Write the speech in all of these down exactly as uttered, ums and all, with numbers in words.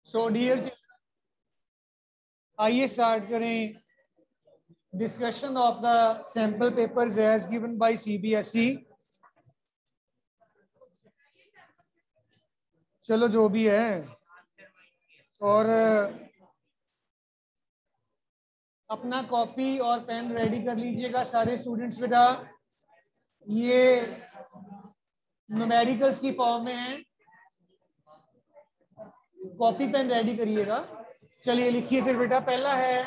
सो dear, आइए start करें discussion of the sample papers as given by CBSE. चलो जो भी है, और अपना कॉपी और पेन रेडी कर लीजिएगा सारे स्टूडेंट्स बेटा। ये न्यूमेरिकल्स की फॉर्म में है, कॉपी पेन रेडी करिएगा। चलिए लिखिए फिर बेटा। पहला है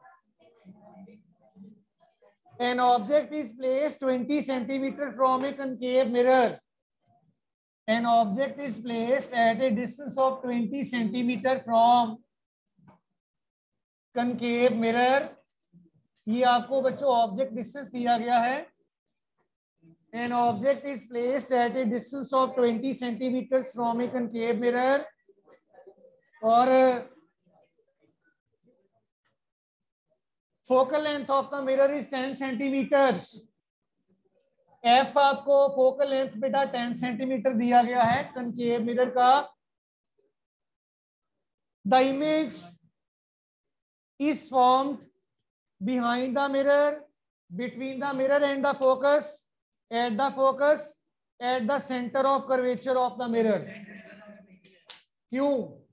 an object is placed twenty centimeter from a concave mirror. An object is placed at a distance of twenty centimeter from concave mirror. ये आपको बच्चों ऑब्जेक्ट डिस्टेंस दिया गया है। An object is placed at a distance of twenty centimeters from a concave mirror. और focal length of the mirror is ten centimetres. F आपको focal length बेटा ten centimetre दिया गया है कनकेव मिरर का। The image is formed behind the mirror, between the mirror and the focus, at the focus, at the centre of curvature of the mirror. क्यों?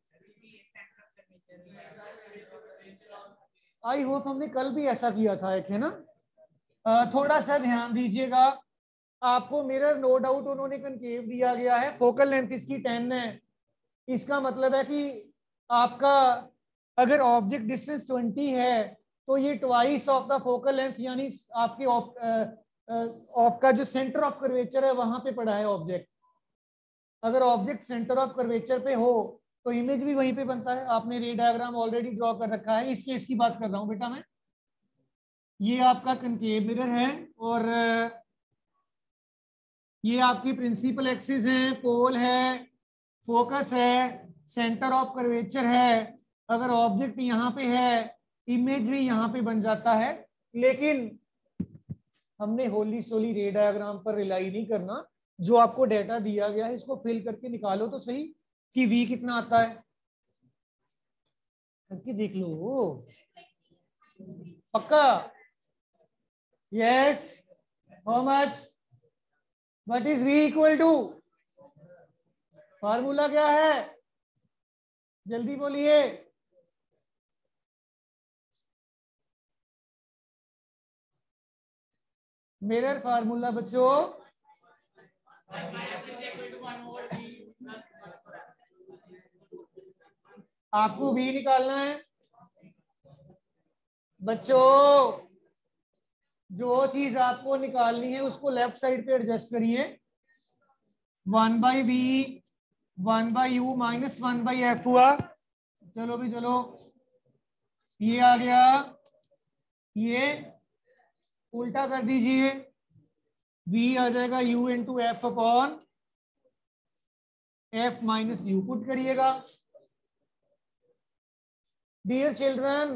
I hope हमने कल भी ऐसा किया था, एक है ना। आ, थोड़ा सा ध्यान दीजिएगा। आपको मिरर नो डाउट उन्होंने कनकेव दिया गया है, फोकल लेंथ इसकी टेन है। इसका मतलब है कि आपका अगर ऑब्जेक्ट डिस्टेंस ट्वेंटी है तो ये twice of the focal length, यानी आपके आपका जो सेंटर ऑफ कर्वेचर है वहां पे पड़ा है ऑब्जेक्ट। अगर ऑब्जेक्ट सेंटर ऑफ कर्वेचर पे हो तो इमेज भी वहीं पे बनता है। आपने रे डायग्राम ऑलरेडी ड्रॉ कर रखा है। इस केस की बात कर रहा हूं बेटा मैं। ये आपका कनकेव मिरर है और ये आपकी प्रिंसिपल एक्सिस है, पोल है, फोकस है, सेंटर ऑफ कर्वेचर है। अगर ऑब्जेक्ट यहाँ पे है, इमेज भी यहाँ पे बन जाता है। लेकिन हमने होली सोली रे डायग्राम पर रिलाई नहीं करना। जो आपको डेटा दिया गया है इसको फिल करके निकालो तो सही कि वी कितना आता है, करके देख लो। पक्का? Yes. How much? What is v equal to? Formula क्या है? जल्दी बोलिए। मिरर फार्मूला बच्चों, आपको वी निकालना है बच्चों। जो चीज आपको निकालनी है उसको लेफ्ट साइड पे एडजस्ट करिए। One by v, one by u minus one by f हुआ। चलो भी चलो, ये आ गया, ये उल्टा कर दीजिए। वी आ जाएगा u into f upon f minus u. Put करिएगा। डियर चिल्ड्रन,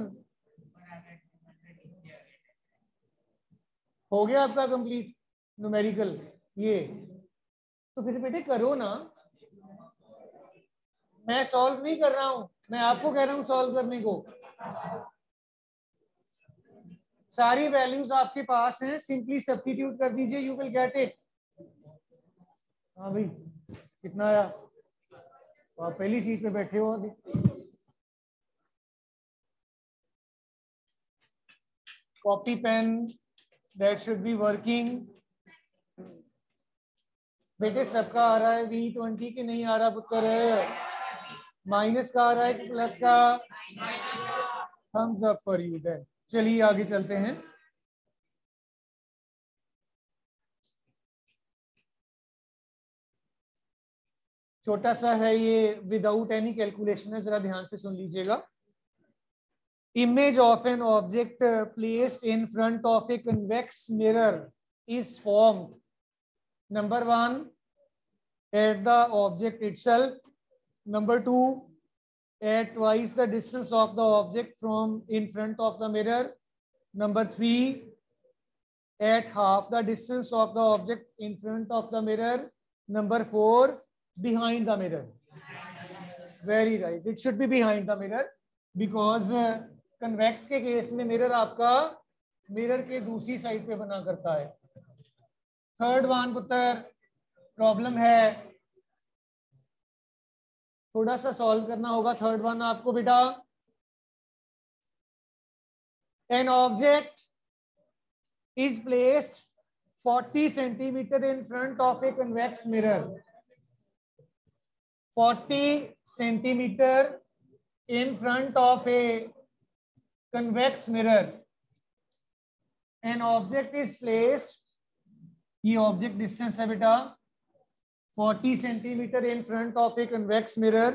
हो गया आपका कंप्लीट न्यूमेरिकल ये? तो फिर बेटे करो ना। मैं सॉल्व नहीं कर रहा हूं, मैं आपको कह रहा हूं सॉल्व करने को। सारी वैल्यूज आपके पास हैं, सिंपली सब्स्टिट्यूट कर दीजिए, यू विल गेट इट। हाँ भाई, कितना आया? तो आप पहली सीट पे बैठे हो अभी। Copy pen that should be working. बेटे सबका आ रहा है वी ट्वेंटी के नहीं आ रहा पुत्र? माइनस का आ रहा है कि प्लस का? Thumbs up for you then. चलिए आगे चलते हैं। छोटा सा है ये, विदाउट एनी कैलकुलेशन है, जरा ध्यान से सुन लीजिएगा। Image of an object placed in front of a convex mirror is formed. Number one, at the object itself. Number two, at twice the distance of the object from in front of the mirror. Number three, at half the distance of the object in front of the mirror. Number four, behind the mirror. Very right, it should be behind the mirror, because convex के case में mirror आपका mirror के दूसरी side पे बना करता है। Third one पुत्र प्रॉब्लम है, थोड़ा सा सॉल्व करना होगा थर्ड वन आपको बेटा। An object is placed forty centimeter in front of a convex mirror. forty centimeter in front of a convex mirror. An object is placed, ये object distance है बेटा, forty centimeter in front of a convex mirror.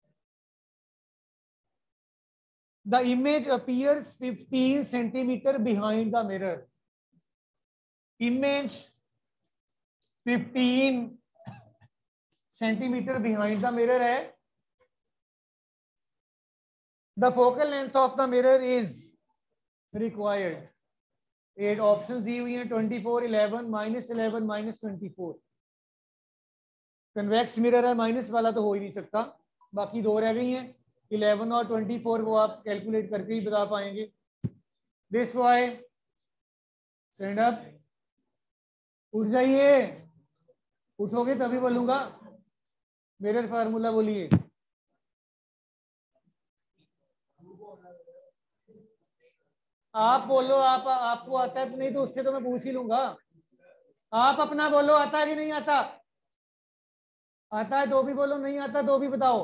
The image appears fifteen centimeter behind the mirror. Image fifteen centimeter behind the mirror है. The focal length of the mirror is required. Eight option दी हुई हैं, twenty-four, eleven, minus eleven, minus twenty-four. Convex mirror है, minus वाला तो हो ही नहीं सकता, बाकी दो रह गई हैं, eleven और twenty-four, वो आप कैलकुलेट करके ही बता पाएंगे. दिस वाई स्टैंड अप, उठ जाइए, उठोगे तभी बोलूंगा. मिरर फार्मूला बोलिए. आप बोलो, आप आपको आता है तो, नहीं तो उससे तो मैं पूछ ही लूंगा. आप अपना बोलो, आता है कि नहीं आता? आता है तो भी बोलो, नहीं आता तो भी बताओ.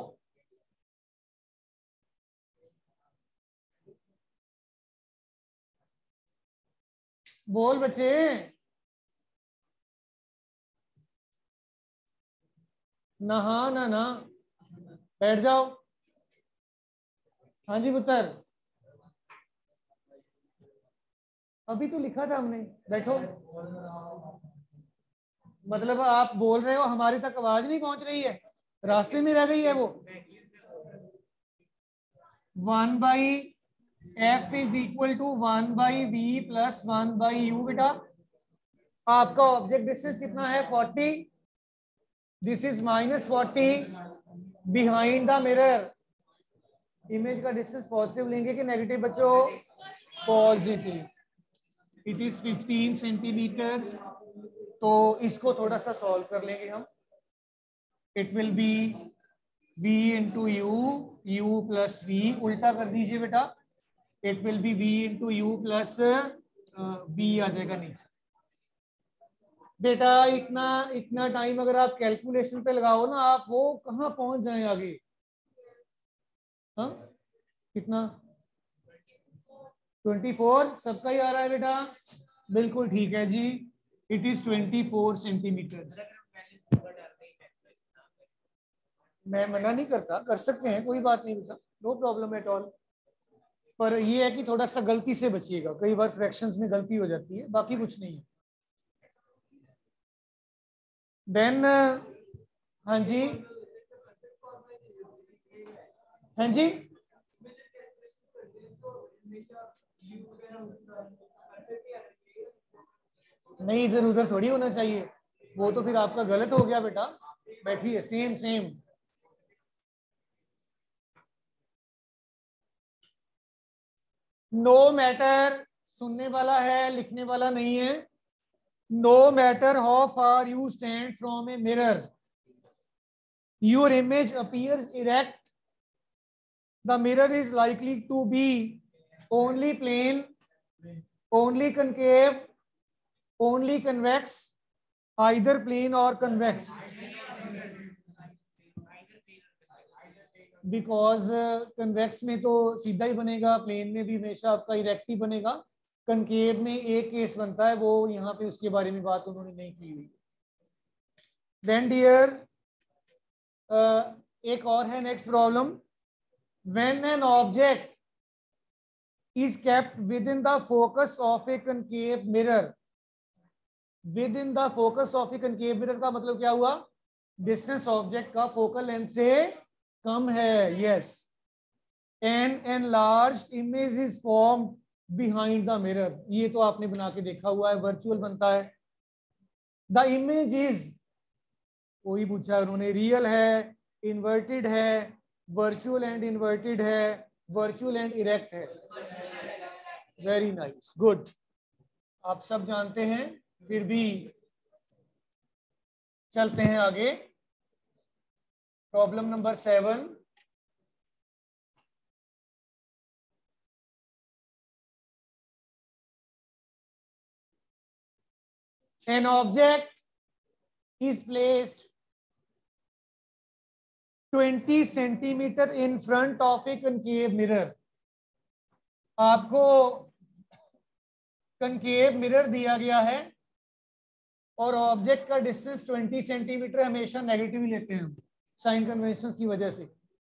बोल बच्चे. नहा ना ना, बैठ जाओ. हाँ जी पुत्र, अभी तो लिखा था हमने, बैठो. मतलब आप बोल रहे हो हमारे तक आवाज नहीं पहुंच रही है, रास्ते में रह गई है वो. One by f is equal to one by v plus one by u. बेटा आपका ऑब्जेक्ट डिस्टेंस कितना है? Forty. This is minus forty behind the mirror. Image का डिस्टेंस पॉजिटिव लेंगे कि नेगेटिव बच्चों? Positive. It is fifteen centimetres. तो इसको थोड़ा सा सॉल्व कर लेंगे हम. It will be v into u, u plus v. उल्टा कर दीजिए बेटा. It will be v into you plus v आ जाएगा नीचे. बेटा इतना इतना टाइम अगर आप कैलकुलेशन पे लगाओ ना, आप वो कहाँ पहुंच जाए आगे. हाँ कितना? चौबीस. सबका ही आ रहा है बेटा? बिल्कुल ठीक है जी. इट इज चौबीस सेंटीमीटर. मैं मना नहीं करता, कर सकते हैं, कोई बात नहीं बेटा, नो प्रॉब्लम एट ऑल. पर ये है कि थोड़ा सा गलती से बचिएगा, कई बार फ्रैक्शंस में गलती हो जाती है, बाकी कुछ नहीं है. देन हाँ जी, हाँ जी, नहीं इधर उधर थोड़ी होना चाहिए, वो तो फिर आपका गलत हो गया बेटा. बैठिए, सेम सेम. नो मैटर, सुनने वाला है, लिखने वाला नहीं है. No matter how far you stand from a mirror, your image appears erect. The mirror is likely to be only plane, only concave, only convex, either plane or convex. Because convex में तो सीधा ही बनेगा, plane में भी हमेशा आपका erect ही बनेगा. Concave में एक केस बनता है, वो यहाँ पे उसके बारे में बात उन्होंने नहीं की हुई. Then dear, uh, एक और है next problem. When an object is kept within the focus of a concave mirror, within the focus of a concave mirror का मतलब क्या हुआ? डिस्टेंस ऑब्जेक्ट का फोकल लेंथ से कम है. Yes. An enlarged image is formed behind the mirror. ये तो आपने बना के देखा हुआ है, वर्चुअल बनता है. द इमेज इज, कोई पूछा उन्होंने, रियल है, इन्वर्टेड है, वर्चुअल एंड इन्वर्टेड है, वर्चुअल एंड इरेक्ट है। Very nice, good. आप सब जानते हैं, फिर भी चलते हैं आगे। Problem number seven. An object is placed twenty centimeter in front of a concave mirror. आपको concave mirror दिया गया है और ऑब्जेक्ट का डिस्टेंस ट्वेंटी सेंटीमीटर, हमेशा नेगेटिव ही लेते हैं हम साइन कन्वेंशन की वजह से।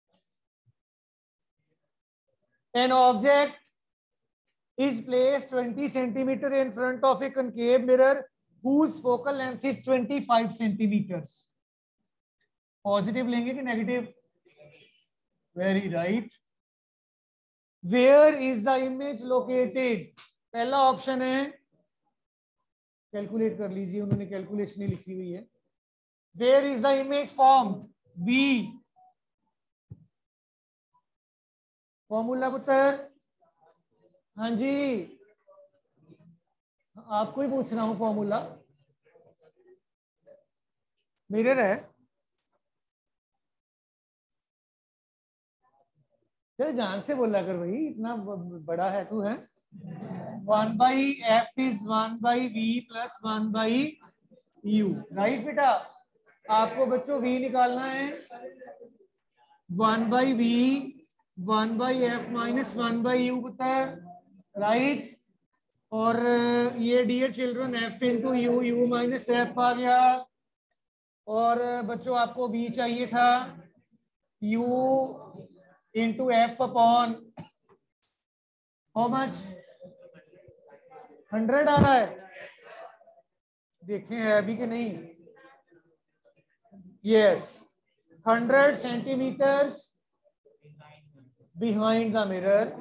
An object is placed twenty centimeter in front of a concave mirror whose focal length is twenty-five centimeters. Positive लेंगे कि negative? Very right. Where is the image located? पहला ऑप्शन है, कैलकुलेट कर लीजिए, उन्होंने कैलकुलेशन ही लिखी हुई है। Where is the image formed? B. Formula पुत्र? हाँ जी, आपको ही पूछ रहा हूं। फॉर्मूला मिरर है, चल जान से बोला कर भाई, इतना बड़ा है तू है। One by f is one by v plus one by u, right बेटा? आपको बच्चों वी निकालना है, one by v, one by f minus one by u पुत्र, राइट? और ये dear children f into u, u minus f आ गया। और बच्चों आपको बी चाहिए था, u into f upon how much? Hundred आ रहा है, देखें है अभी कि नहीं? Yes, hundred centimetres behind the mirror.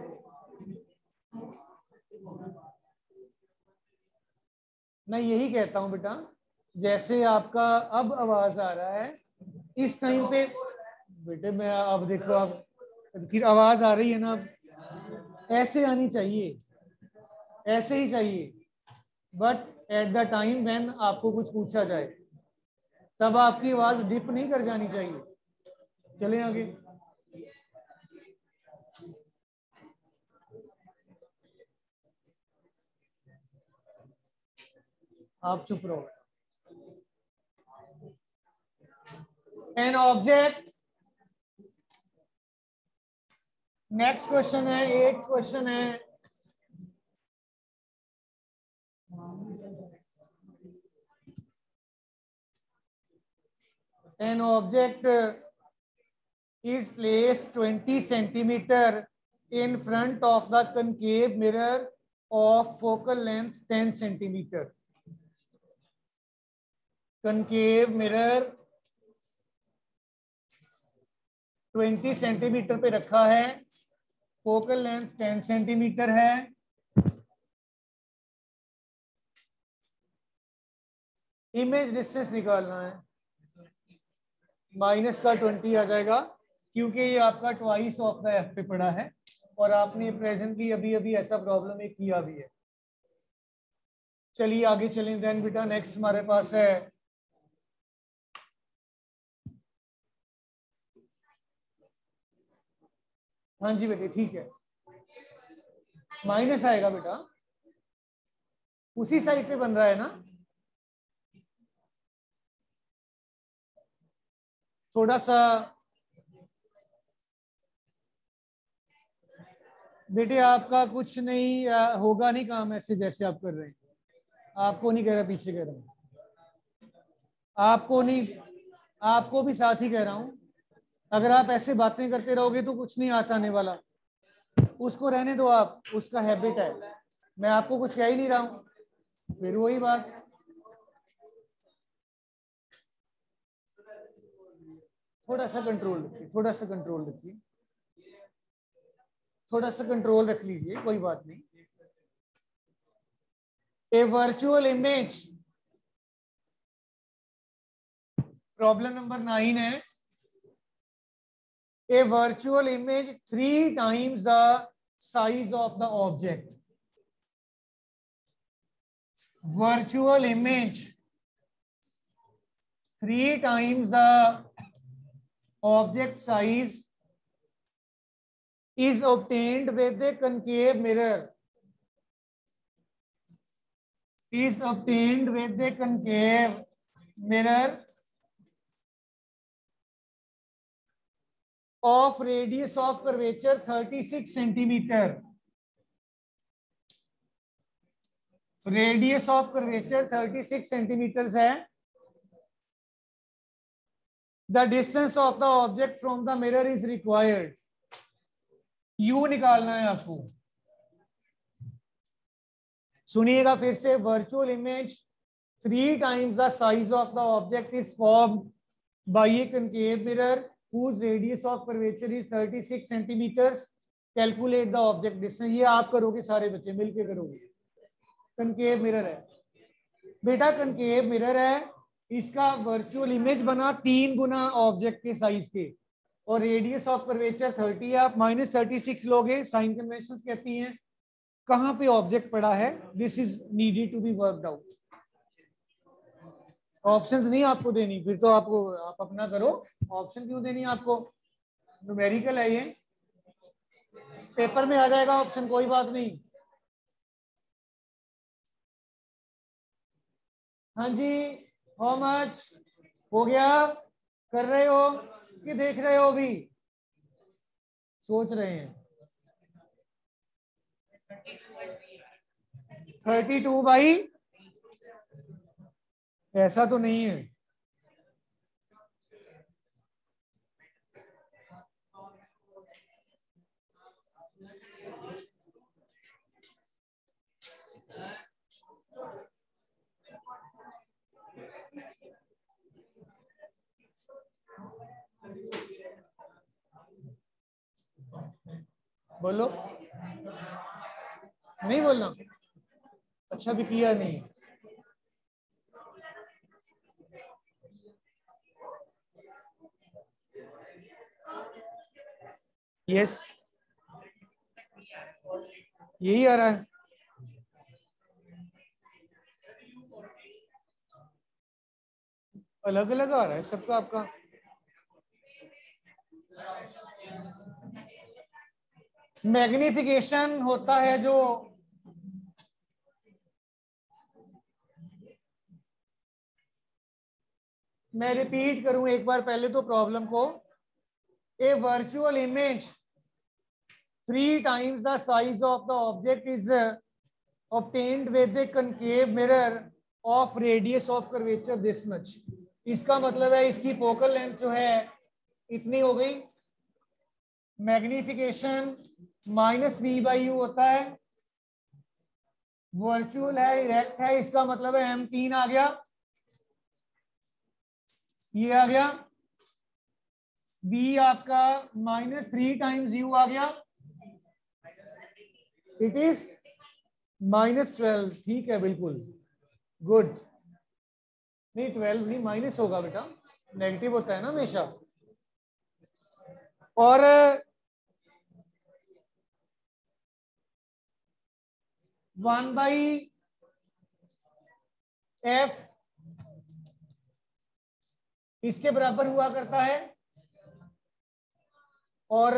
मैं यही कहता हूं बेटा, जैसे आपका अब आवाज आ रहा है इस टाइम पे बेटे, मैं अब देखो अब फिर आवाज आ रही है ना, ऐसे आनी चाहिए, ऐसे ही चाहिए। But at the time when आपको कुछ पूछा जाए तब आपकी आवाज डिप नहीं कर जानी चाहिए। चलें आगे। आप चुप रहो। एन ऑब्जेक्ट, नेक्स्ट क्वेश्चन है, एट क्वेश्चन है। An object is placed twenty centimeter in front of the concave mirror of focal length ten centimeter. Concave mirror twenty centimetre पे रखा है, फोकल लेंथ टेन सेंटीमीटर है। Image distance निकालना है, minus का twenty आ जाएगा क्योंकि ये आपका ट्वाइस ऑफ द एफ पे पड़ा है और आपने प्रेजेंटली अभी अभी ऐसा प्रॉब्लम एक किया भी है। चलिए आगे चलें देन बेटा। नेक्स्ट हमारे पास है हाँ जी बेटे ठीक है, माइनस आएगा बेटा, उसी साइड पे बन रहा है ना। थोड़ा सा बेटे आपका कुछ नहीं आ, होगा नहीं काम ऐसे जैसे आप कर रहे हैं। आपको नहीं कह रहा, पीछे कह रहा हूं, आपको नहीं, आपको भी साथ ही कह रहा हूं। अगर आप ऐसे बातें करते रहोगे तो कुछ नहीं आता आने वाला, उसको रहने दो आप, उसका हैबिट है। मैं आपको कुछ कह ही नहीं रहा हूं, फिर वही बात। थोड़ा सा कंट्रोल रखिए, थोड़ा सा कंट्रोल रखिए, थोड़ा सा कंट्रोल रख लीजिए, कोई बात नहीं। A virtual image, problem number nine है। A virtual image three times the size of the object. Virtual image three times the object size is obtained with a concave mirror. Is obtained with a concave mirror of radius of curvature thirty-six centimeter. Radius of curvature thirty-six centimeters है. The distance of the object from the mirror is required. U निकालना है आपको. सुनिएगा फिर से. Virtual image three times the size of the object is formed by a concave mirror whose radius of curvature is thirty-six centimeters. Calculate the object distance. ये आप करोगे सारे बच्चे मिलके करोगे. concave mirror है बेटा. concave mirror है. इसका वर्चुअल इमेज बना तीन गुना ऑब्जेक्ट के साइज के और रेडियस ऑफ कर्वेचर थर्टी है. आप माइनस थर्टी सिक्स लोगे. साइन कन्वेंशन कहती हैं कहां पे ऑब्जेक्ट पड़ा है. This is needed to be worked out. Options नहीं आपको देनी. फिर तो आपको आप अपना करो. ऑप्शन क्यों देनी आपको. न्यूमेरिकल है ये. पेपर में आ जाएगा ऑप्शन. कोई बात नहीं. हाँ जी. हाउ मच हो गया. कर रहे हो कि देख रहे हो. अभी सोच रहे हैं. Thirty two by. ऐसा तो नहीं है. बोलो. नहीं बोलना. अच्छा भी किया नहीं. यस यही आ रहा है. अलग अलग आ रहा है सबका. आपका मैग्निफिकेशन होता है जो मैं रिपीट करूं एक बार पहले तो प्रॉब्लम को. A virtual image three times the size of the object is obtained with a concave mirror of radius of curvature this much. इसका मतलब है इसकी फोकल लेंथ जो है इतनी हो गई. Magnification minus v by u होता है. वर्चुअल है, इरेक्ट है, इसका मतलब है एम तीन आ गया, ये आ गया. बी आपका माइनस थ्री टाइम्स यू आ गया. It is minus twelve. ठीक है, बिल्कुल गुड. नहीं ट्वेल्व नहीं, माइनस होगा बेटा, नेगेटिव होता है ना हमेशा. और वन बाई एफ इसके बराबर हुआ करता है. और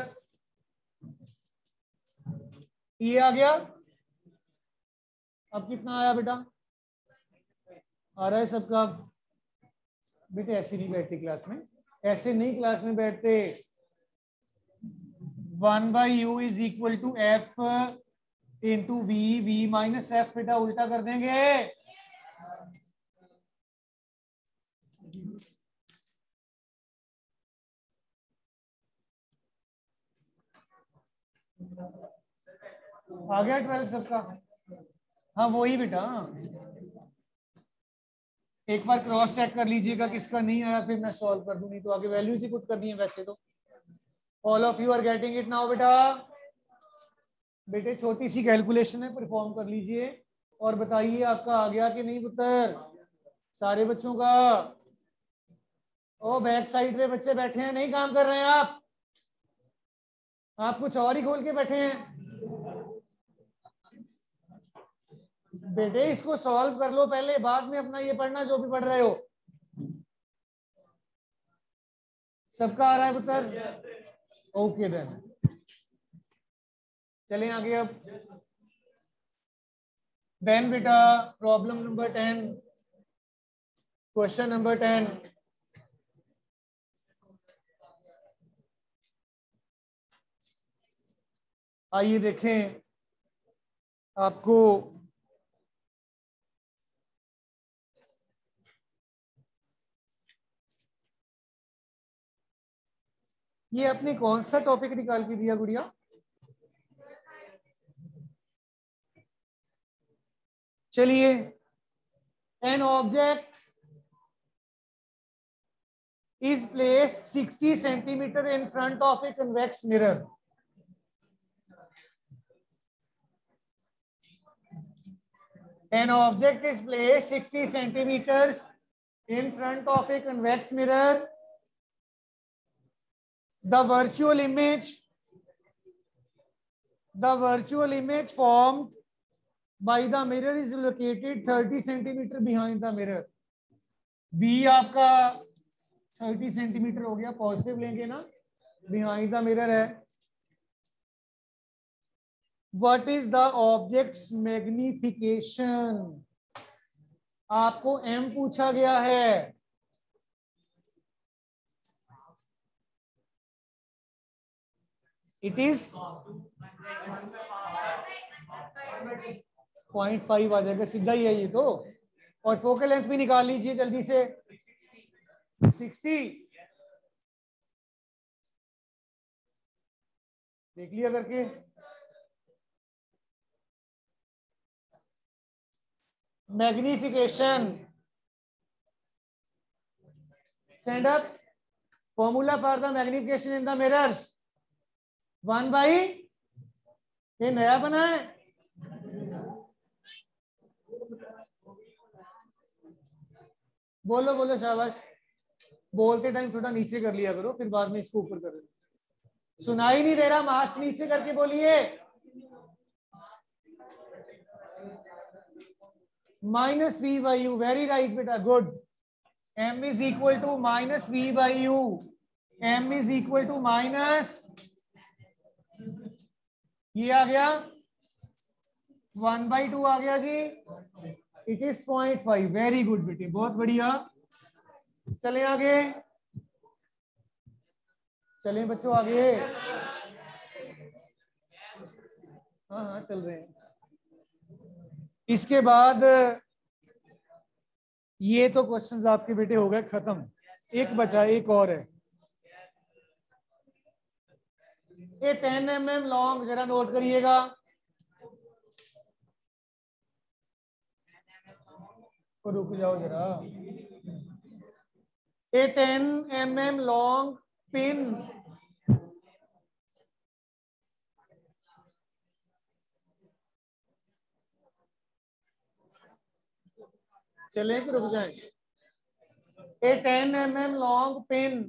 ये आ गया. अब कितना आया बेटा? आ रहा है सबका? बेटे ऐसे नहीं बैठते क्लास में, ऐसे नहीं क्लास में बैठते. One by u is equal to f into v. V minus f बेटा उल्टा कर देंगे. आ गया ट्वेल्व सबका? हाँ वही बेटा. एक बार क्रॉस चेक कर लीजिएगा किसका नहीं आया, फिर मैं सॉल्व कर दूं. नहीं तो आगे वैल्यूज ही कुछ करनी है वैसे तो. All of you are getting it now बेटा. बेटे छोटी सी कैलकुलेशन है, परफॉर्म कर लीजिए और बताइए आपका आ गया कि नहीं पुत्र सारे बच्चों का. ओ बैक साइड पे बच्चे बैठे हैं, नहीं काम कर रहे हैं आप? आप कुछ और ही खोल के बैठे हैं बेटे, इसको सॉल्व कर लो पहले, बाद में अपना ये पढ़ना जो भी पढ़ रहे हो। सबका आ रहा है उत्तर? ओके देन चलें आगे। अब देन बेटा problem number ten, question number ten. आइए देखें आपको ये अपने कौन सा टॉपिक निकाल के दिया गुड़िया? चलिए, an object is placed sixty centimeter in front of a convex mirror. An object is placed sixty centimeters in front of a convex mirror. The virtual image, the virtual image formed by the mirror is located thirty centimeter behind the mirror. V आपका thirty centimetre हो गया, positive लेंगे ना, behind the mirror है। What is the object's magnification? आपको M पूछा गया है। इट इज पॉइंट फाइव आ जाएगा, सीधा ही है ये तो। और फोकल लेंथ भी निकाल लीजिए जल्दी से, सिक्सटी देख लिया करके। Magnification, send up formula for the magnification in the mirrors, one by, ये नया बना है, बोलो बोलो शाबाश। बोलते टाइम थोड़ा नीचे कर लिया करो, फिर बाद में इसको ऊपर कर लो। सुनाई नहीं दे रहा, मास्क नीचे करके बोलिए। Minus v by u, very right बेटा, good. M is equal to minus v by u, M is equal to minus, ये आ गया वन बाई टू आ गया जी, it is point five. Very good बेटे, बहुत बढ़िया। चलें आगे, चलें बच्चों आगे। हाँ हाँ चल रहे हैं। इसके बाद ये तो क्वेश्चंस आपके बेटे हो गए खत्म, एक बचा, एक और है। ये टेन एम एम लॉन्ग, जरा नोट करिएगा। तो रुक जाओ जरा। A ten M M long pin चले कि रुक जाए। A ten M M long pin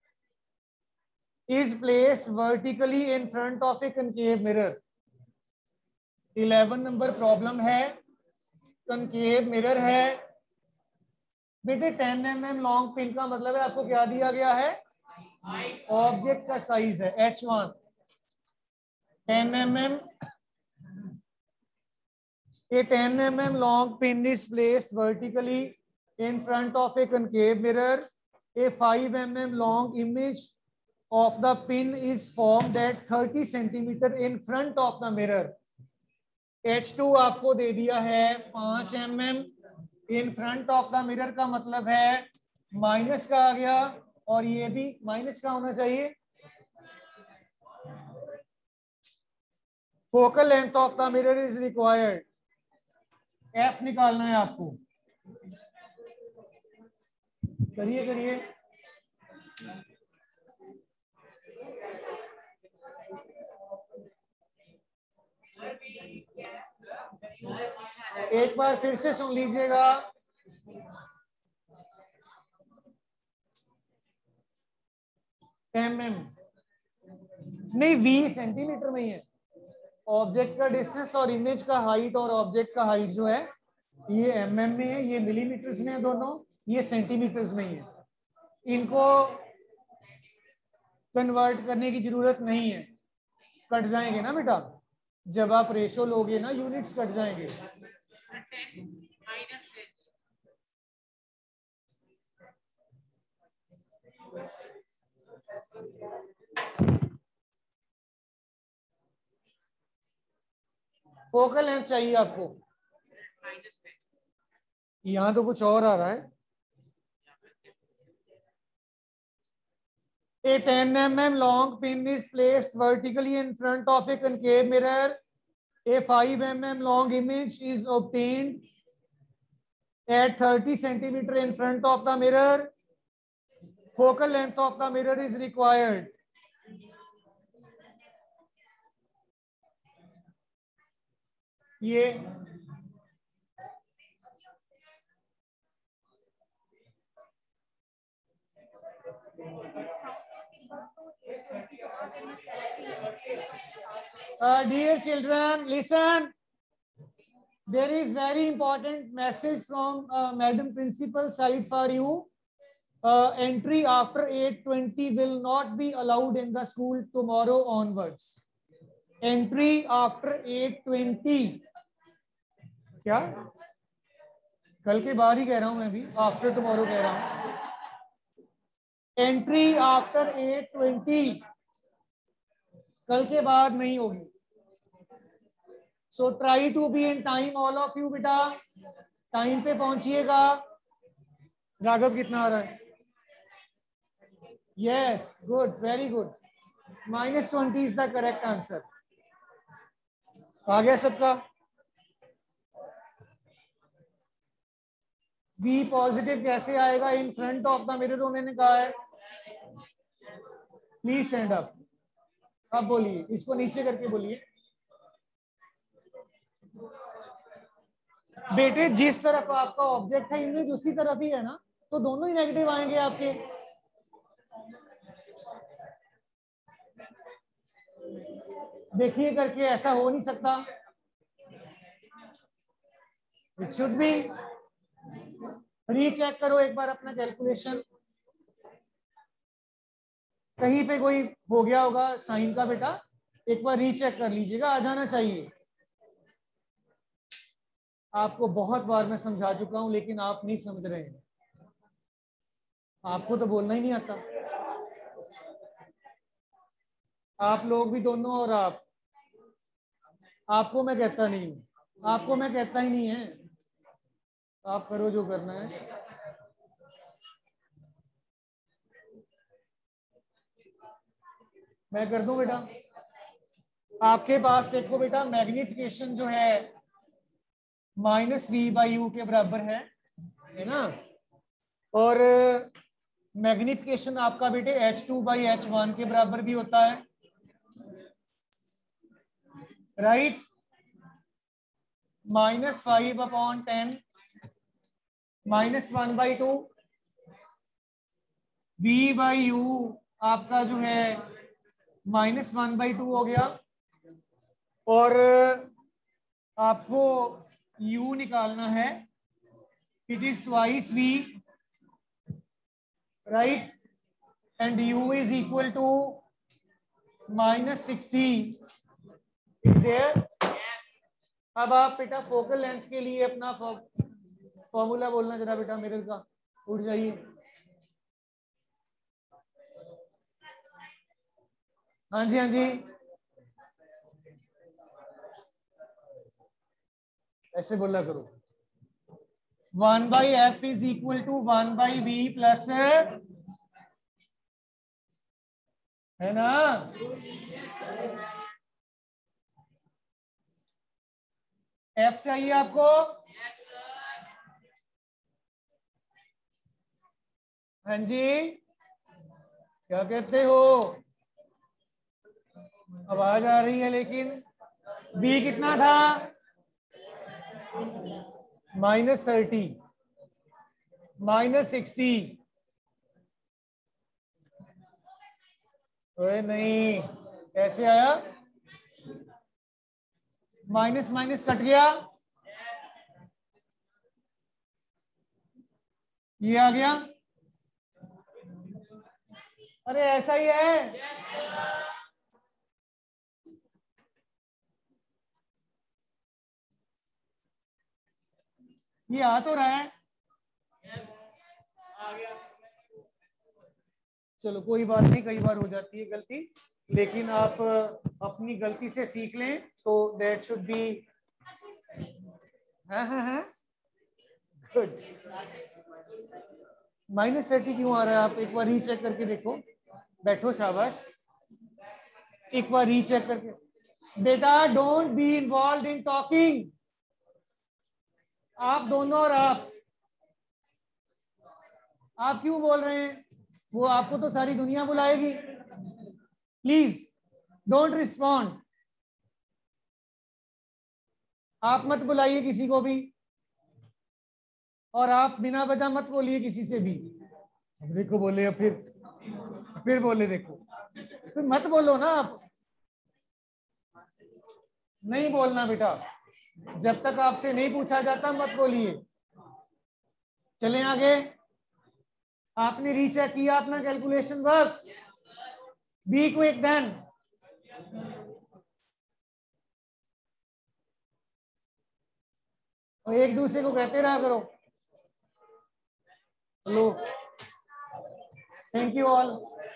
is placed vertically in front of a concave mirror. Eleven number problem है, concave mirror है बेटे। Ten M M long pin का मतलब है आपको क्या दिया गया है? ऑब्जेक्ट का साइज है H one. Ten M M, a ten millimeter long pin is placed vertically in front of a concave mirror. A five millimeter long image of the pin is formed at thirty centimeter in front of the mirror. H two आपको दे दिया है five M M, in front of the mirror का मतलब है minus का आ गया, और ये भी माइनस का होना चाहिए। Focal length of the mirror is required, F निकालना है आपको। करिए करिए। एक बार फिर से सुन लीजिएगा। एम एम नहीं, वी सेंटीमीटर में ही है। ऑब्जेक्ट का डिस्टेंस और इमेज का हाइट और ऑब्जेक्ट का हाइट जो है ये एम एम में है, ये मिलीमीटर्स में है दोनों, ये सेंटीमीटर्स में ही है। इनको कन्वर्ट करने की जरूरत नहीं है, कट जाएंगे ना बेटा, जब आप रेशो लोगे ना यूनिट्स कट जाएंगे। फोकल लेंथ चाहिए आपको, यहां तो कुछ और आ रहा है। A ten millimeter long pin is placed vertically in front of a concave mirror. A five millimeter long image is obtained at thirty centimeters in front of the mirror. Focal length of the mirror is required. ये Uh, dear children, listen. There is very important message from uh, Madam Principal side for you. Uh, entry after eight twenty will not be allowed in the school tomorrow onwards. Entry after eight twenty. क्या? कल के बाद ही कह रहा हूं मैं भी, after tomorrow कह रहा हूं. एंट्री आफ्टर eight twenty, कल के बाद नहीं होगी. So try to be in time all of you बेटा, टाइम पे पहुंचिएगा. राघव कितना आ रहा है? Yes, good, very good. Minus twenty is the correct answer. आ गया सबका? बी पॉजिटिव कैसे आएगा? In front of the mirror उन्होंने कहा है. Please stand up. अब बोलिए, इसको नीचे करके बोलिए. बेटे जिस तरफ आपका ऑब्जेक्ट है इमेज उसी तरफ ही है ना, तो दोनों ही नेगेटिव आएंगे आपके. देखिए करके, ऐसा हो नहीं सकता. It should B. रीचेक करो एक बार अपना कैलकुलेशन, कहीं पे कोई हो गया होगा साइन का बेटा, एक बार रीचेक कर लीजिएगा, आ जाना चाहिए. आपको बहुत बार मैं समझा चुका हूं लेकिन आप नहीं समझ रहे हैं. आपको तो बोलना ही नहीं आता. आप लोग भी दोनों, और आप आपको मैं कहता नहीं हूं, आपको मैं कहता ही नहीं है. आप करो जो करना है. मैं कर दूं बेटा? आपके पास देखो बेटा, मैग्निफिकेशन जो है माइनस वी बाई यू के बराबर है, है ना. और मैग्निफिकेशन आपका बेटे h two by h one के बराबर भी होता है, right. Minus five upon ten minus one by two. V by u आपका जो है माइनस वन बाई टू हो गया. और आपको u निकालना है, it is twice v, right. And u is equal to minus sixty. Is there? अब आप बेटा फोकल लेंथ के लिए अपना फॉर्मूला बोलना जरा बेटा मिरर का. उठ जाइए. हाँ जी, हाँ जी, ऐसे बोला करो. One by f is equal to one by v plus, है ना. एफ चाहिए आपको? हाँ जी, क्या कहते हो? आवाज आ रही है लेकिन. बी कितना था? Minus thirty, minus sixty. नहीं, कैसे आया? माइनस माइनस कट गया, ये आ गया। अरे ऐसा ही है। ये आ तो रहा है। चलो कोई बात नहीं, कई बार हो जाती है गलती, लेकिन आप अपनी गलती से सीख लें तो दैट शुड बी। हाँ हाँ हाँ गुड। माइनस थर्टी क्यों आ रहा है? आप एक बार रीचेक करके देखो। बैठो, शाबाश। एक बार रीचेक करके। बेटा don't be involve in talking. आप दोनों और आप आप क्यों बोल रहे हैं? वो आपको तो सारी दुनिया बुलाएगी। Please don't respond. आप मत बुलाइए किसी को भी, और आप बिना वजह मत बोलिए किसी से भी। अब देखो बोले, अब फिर फिर बोले, देखो फिर मत बोलो ना। आप नहीं बोलना बेटा, जब तक आपसे नहीं पूछा जाता मत बोलिए। चलें आगे। आपने रीचेक किया अपना calculation work? Be quick then. और एक दूसरे को कहते रहा करो। Hello, thank you all.